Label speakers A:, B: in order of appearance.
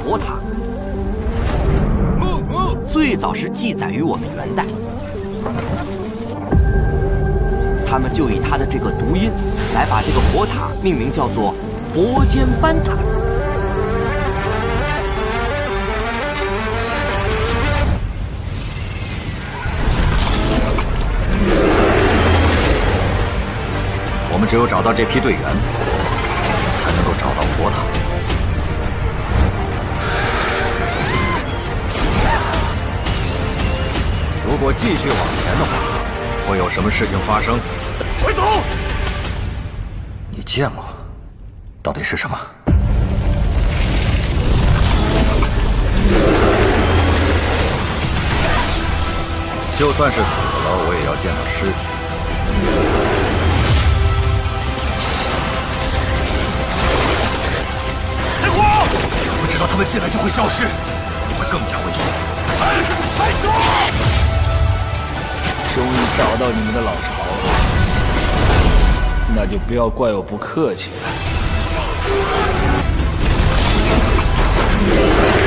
A: 佛塔，最早是记载于我们元代。他们就以它的这个读音来把这个佛塔命名叫做佛间班塔。
B: 我们只有找到这批队员，才能够找到佛塔。如果继续往前的话，会有什么事情发生？快走！你见过，到底是什么？就算是死了，我也要见到尸体。开火！我知道他们进来就会消失，会更加危险。开火！
C: 终于找到你们的老巢了，那就不要怪我不客气了。